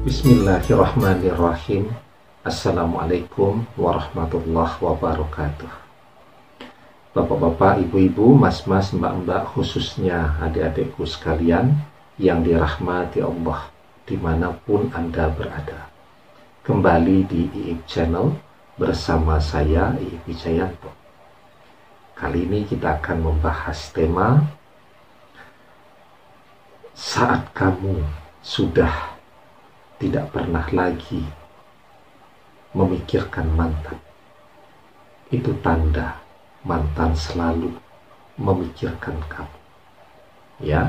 Bismillahirrahmanirrahim. Assalamualaikum warahmatullahi wabarakatuh. Bapak-bapak, ibu-ibu, mas-mas, mbak-mbak, khususnya adik-adikku sekalian yang dirahmati Allah dimanapun Anda berada. Kembali di IIB Channel bersama saya, IIB Wijayanto. Kali ini kita akan membahas tema saat kamu sudah tidak pernah lagi memikirkan mantan. Itu tanda mantan selalu memikirkan kamu. Ya.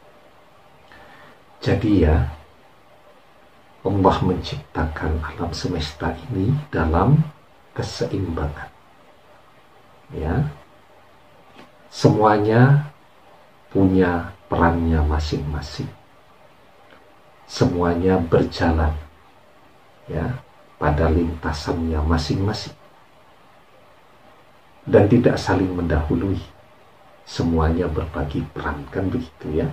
Jadi ya, Allah menciptakan alam semesta ini dalam keseimbangan. Ya. Semuanya punya perannya masing-masing. Semuanya berjalan ya pada lintasannya masing-masing dan tidak saling mendahului. Semuanya berbagi peran, kan begitu ya.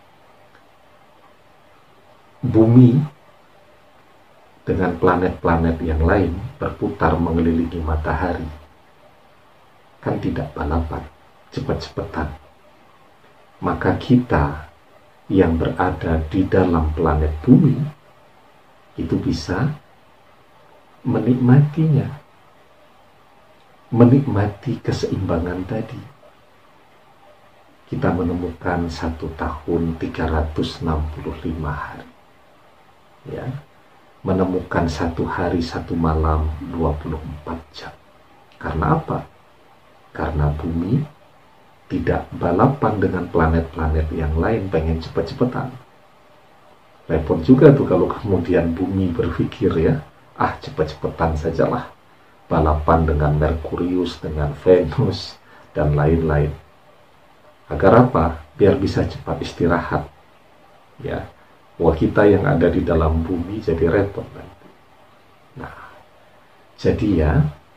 Bumi dengan planet-planet yang lain berputar mengelilingi matahari, kan tidak balapan cepat-cepatan. Maka kita yang berada di dalam planet bumi itu bisa menikmatinya, menikmati keseimbangan tadi. Kita menemukan 1 tahun 365 hari, ya, menemukan 1 hari 1 malam 24 jam. Karena apa? Karena bumi tidak balapan dengan planet-planet yang lain pengen cepet-cepetan. Repot juga tuh kalau kemudian bumi berpikir ya, cepet-cepetan sajalah. Balapan dengan Merkurius, dengan Venus, dan lain-lain. Agar apa? Biar bisa cepat istirahat. Ya, wah kita yang ada di dalam bumi jadi repot nanti. Nah, jadi ya,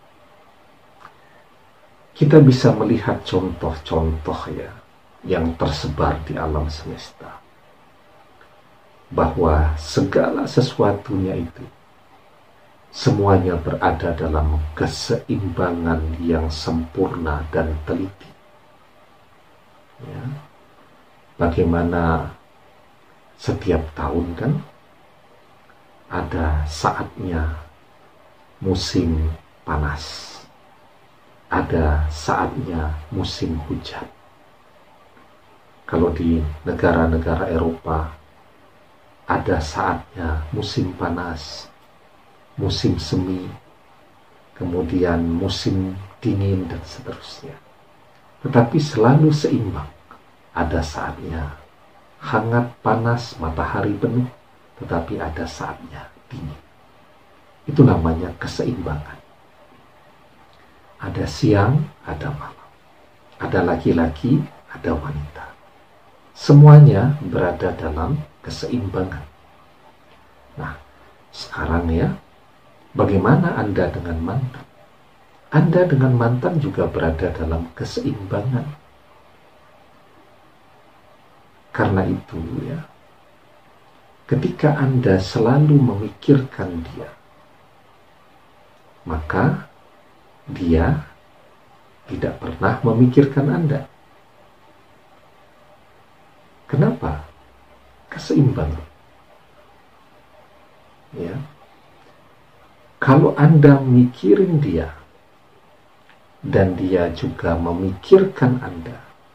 kita bisa melihat contoh-contoh ya yang tersebar di alam semesta, bahwa segala sesuatunya itu semuanya berada dalam keseimbangan yang sempurna dan teliti. Ya. Bagaimana setiap tahun kan ada saatnya musim panas, ada saatnya musim hujan. Kalau di negara-negara Eropa ada saatnya musim panas, musim semi, kemudian musim dingin dan seterusnya. Tetapi selalu seimbang. Ada saatnya hangat, panas, matahari penuh, tetapi ada saatnya dingin. Itu namanya keseimbangan. Ada siang, ada malam. Ada laki-laki, ada wanita. Semuanya berada dalam keseimbangan. Nah, sekarang ya, bagaimana Anda dengan mantan? Anda dengan mantan juga berada dalam keseimbangan. Karena itu ya, ketika Anda selalu memikirkan dia, maka dia tidak pernah memikirkan Anda. Kenapa? Keseimbangan. Ya. Kalau Anda mikirin dia dan dia juga memikirkan Anda,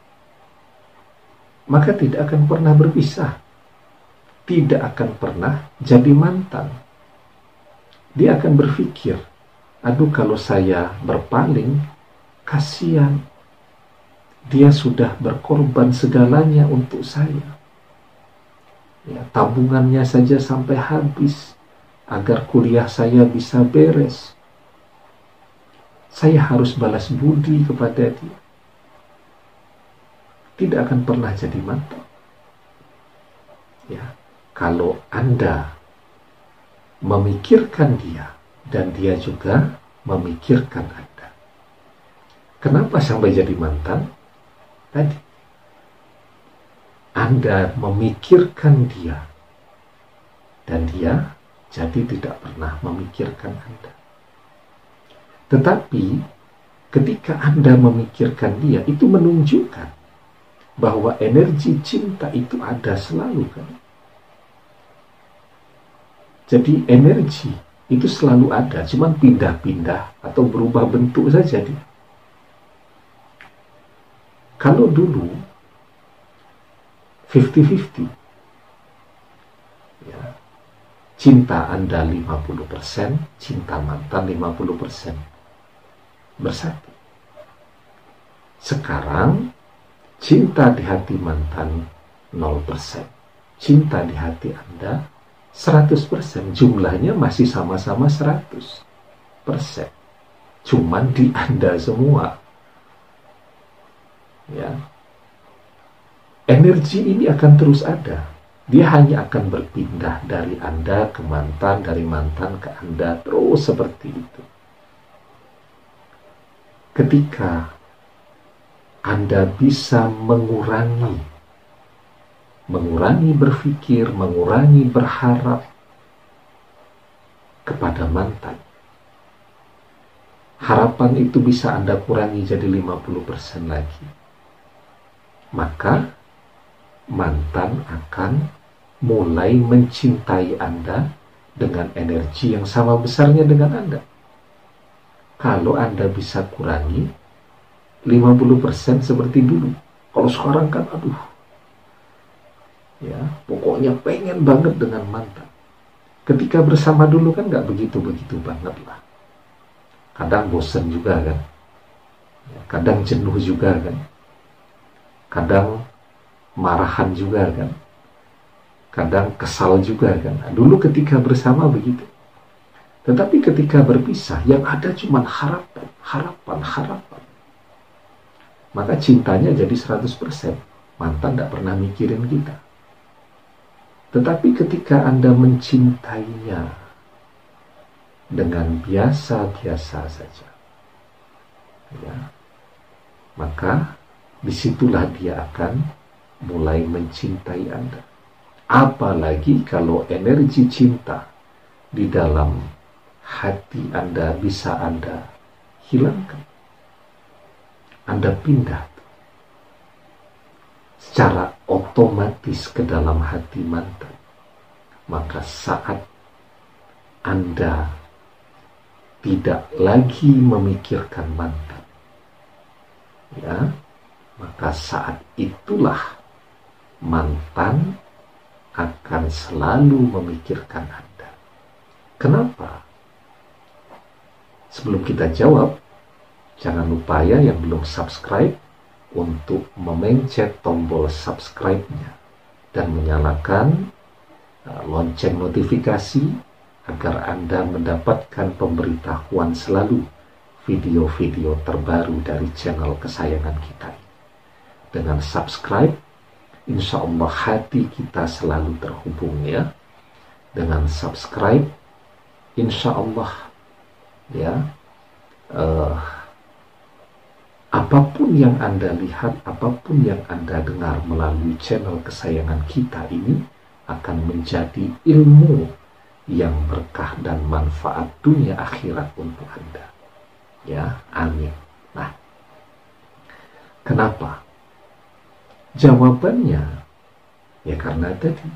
maka tidak akan pernah berpisah. Tidak akan pernah jadi mantan. Dia akan berpikir, aduh kalau saya berpaling, kasihan. Dia sudah berkorban segalanya untuk saya. Ya, tabungannya saja sampai habis agar kuliah saya bisa beres. Saya harus balas budi kepada dia. Tidak akan pernah jadi mantan. Ya, kalau Anda memikirkan dia dan dia juga memikirkan Anda. Kenapa sampai jadi mantan? Tadi Anda memikirkan dia dan dia jadi tidak pernah memikirkan Anda. Tetapi ketika Anda memikirkan dia, itu menunjukkan bahwa energi cinta itu ada selalu, kan? Jadi energi itu selalu ada, cuman pindah-pindah atau berubah bentuk saja dia. Kalau dulu 50-50, ya, cinta Anda 50%, cinta mantan 50%, bersatu. Sekarang cinta di hati mantan 0%, cinta di hati Anda 100%, jumlahnya masih sama-sama 100%, cuman di Anda semua. Ya, energi ini akan terus ada. Dia hanya akan berpindah dari Anda ke mantan, dari mantan ke Anda, terus seperti itu. Ketika Anda bisa mengurangi berpikir, mengurangi berharap kepada mantan, harapan itu bisa Anda kurangi jadi 50% lagi. Maka mantan akan mulai mencintai Anda dengan energi yang sama besarnya dengan Anda. Kalau Anda bisa kurangi 50% seperti dulu. Kalau sekarang kan aduh, ya pokoknya pengen banget dengan mantan. Ketika bersama dulu kan gak begitu-begitu banget lah. Kadang bosan juga kan, kadang jenuh juga kan, kadang marahan juga kan, kadang kesal juga kan. Dulu ketika bersama begitu. Tetapi ketika berpisah, yang ada cuma harapan. Maka cintanya jadi 100%. Mantan tidak pernah mikirin kita. Tetapi ketika Anda mencintainya dengan biasa-biasa saja, ya, maka disitulah dia akan mulai mencintai Anda. Apalagi kalau energi cinta di dalam hati Anda bisa Anda hilangkan, Anda pindah secara otomatis ke dalam hati mantan. Maka saat Anda tidak lagi memikirkan mantan, ya, maka saat itulah mantan akan selalu memikirkan Anda. Kenapa? Sebelum kita jawab, jangan lupa ya yang belum subscribe untuk memencet tombol subscribe-nya dan menyalakan lonceng notifikasi agar Anda mendapatkan pemberitahuan selalu video-video terbaru dari channel kesayangan kita. Dengan subscribe, insya Allah hati kita selalu terhubung ya. Dengan subscribe, insya Allah ya, apapun yang Anda lihat, apapun yang Anda dengar melalui channel kesayangan kita ini akan menjadi ilmu yang berkah dan manfaat dunia akhirat untuk Anda. Ya, amin. Nah, kenapa? Jawabannya, ya karena tadi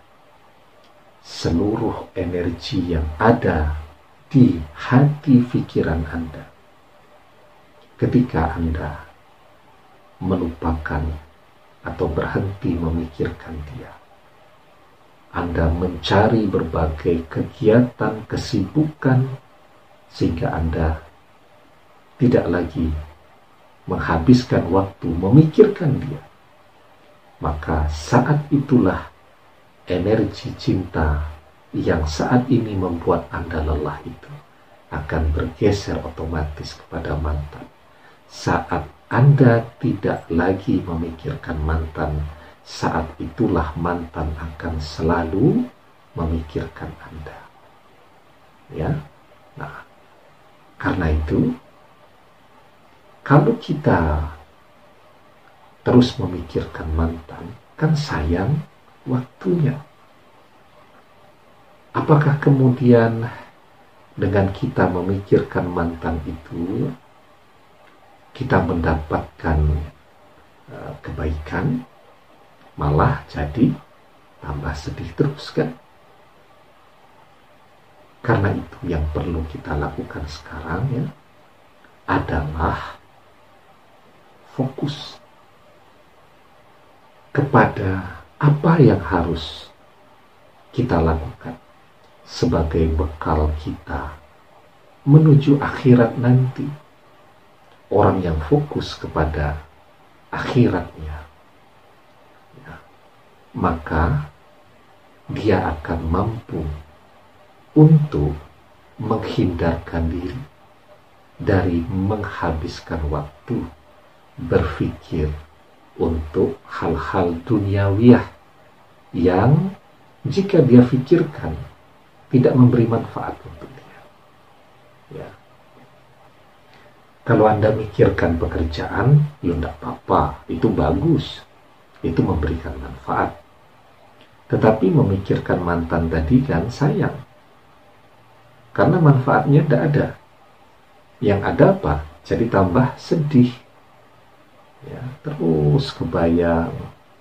seluruh energi yang ada di hati pikiran Anda, ketika Anda melupakan atau berhenti memikirkan dia, Anda mencari berbagai kegiatan, kesibukan, sehingga Anda tidak lagi menghabiskan waktu memikirkan dia. Maka saat itulah energi cinta yang saat ini membuat Anda lelah itu akan bergeser otomatis kepada mantan. Saat Anda tidak lagi memikirkan mantan, saat itulah mantan akan selalu memikirkan Anda. Ya, nah, karena itu, kalau kita terus memikirkan mantan, kan sayang waktunya. Apakah kemudian dengan kita memikirkan mantan itu, kita mendapatkan kebaikan, malah jadi tambah sedih terus kan? Karena itu yang perlu kita lakukan sekarang ya, adalah fokus kepada apa yang harus kita lakukan sebagai bekal kita menuju akhirat nanti. Orang yang fokus kepada akhiratnya, ya, maka dia akan mampu untuk menghindarkan diri dari menghabiskan waktu berpikir untuk hal-hal duniawiyah yang jika dia pikirkan tidak memberi manfaat untuk dia. Ya. Kalau Anda mikirkan pekerjaan, ya tidak apa-apa, itu bagus, itu memberikan manfaat. Tetapi memikirkan mantan tadi kan sayang, karena manfaatnya tidak ada. Yang ada apa? Jadi tambah sedih. Ya, terus kebayang,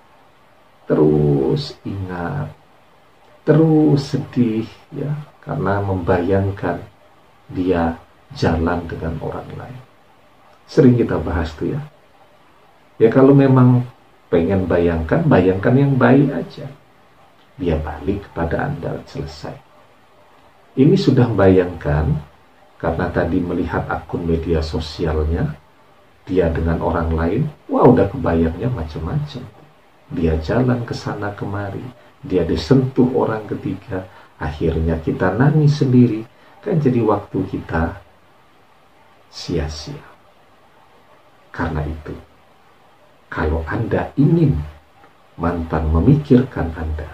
terus ingat, terus sedih, ya, karena membayangkan dia jalan dengan orang lain. Sering kita bahas tuh ya. Ya kalau memang pengen bayangkan, bayangkan yang baik aja. Dia balik kepada Anda, selesai. Ini sudah bayangkan karena tadi melihat akun media sosialnya, dia dengan orang lain, wah udah kebayangnya macam-macam. Dia jalan ke sana kemari, dia disentuh orang ketiga, akhirnya kita nangis sendiri, kan jadi waktu kita sia-sia. Karena itu, kalau Anda ingin mantan memikirkan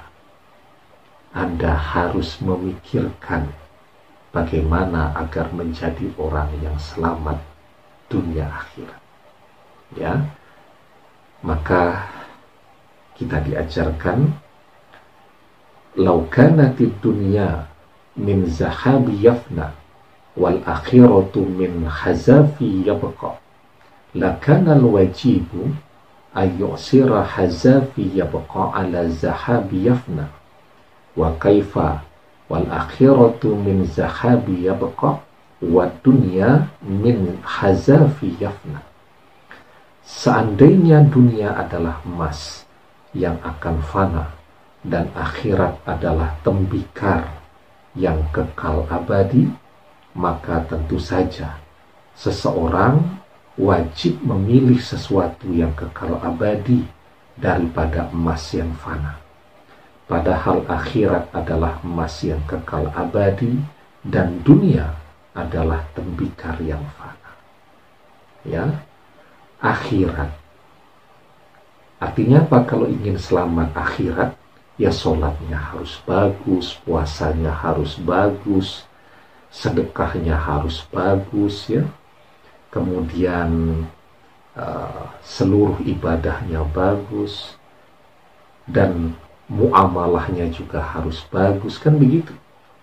Anda harus memikirkan bagaimana agar menjadi orang yang selamat dunia akhirat. Ya, maka kita diajarkan, lau kanatid dunya min zahabi yafna wal akhiratu min hazafi yabqa, lakana al-wajibu ayyusira hazafi yabqa ala zahabi yafna, wa kaifa wal akhiratu min zahabi yabqa wa dunya min hazafi yafna. Seandainya dunia adalah emas yang akan fana dan akhirat adalah tembikar yang kekal abadi, maka tentu saja seseorang wajib memilih sesuatu yang kekal abadi daripada emas yang fana. Padahal akhirat adalah emas yang kekal abadi dan dunia adalah tembikar yang fana. Ya, akhirat. Artinya apa kalau ingin selamat akhirat? Ya sholatnya harus bagus, puasanya harus bagus, sedekahnya harus bagus ya. Kemudian seluruh ibadahnya bagus dan muamalahnya juga harus bagus, kan begitu.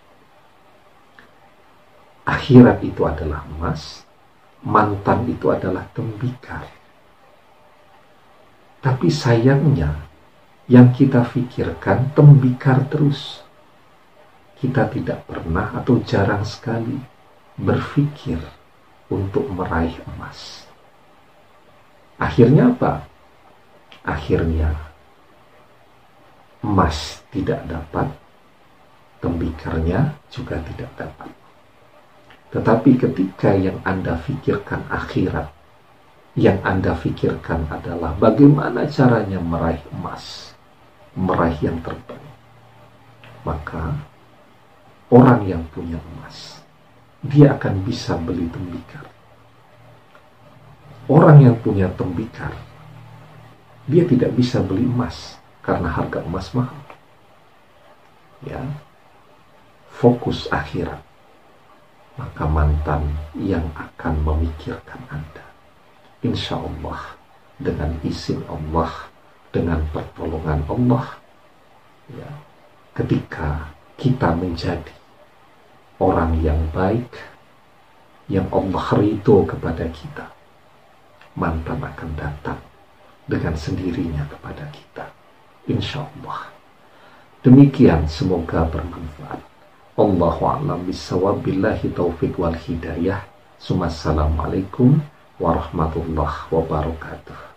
Akhirat itu adalah emas, mantan itu adalah tembikar. Tapi sayangnya yang kita pikirkan tembikar terus. Kita tidak pernah atau jarang sekali berpikir untuk meraih emas. Akhirnya apa? Akhirnya emas tidak dapat, tembikarnya juga tidak dapat. Tetapi ketika yang Anda pikirkan akhirat, yang Anda pikirkan adalah bagaimana caranya meraih emas, meraih yang terbaik, maka orang yang punya emas, dia akan bisa beli tembikar. Orang yang punya tembikar, dia tidak bisa beli emas karena harga emas mahal. Ya, fokus akhirat, maka mantan yang akan memikirkan Anda, insya Allah dengan izin Allah, dengan pertolongan Allah, ya, ketika kita menjadi orang yang baik, yang Allah ridho kepada kita, mantan akan datang dengan sendirinya kepada kita, insya Allah. Demikian, semoga bermanfaat. Allahu a'lam bishawab, billahi taufiq wal hidayah. Assalamualaikum warahmatullahi wabarakatuh.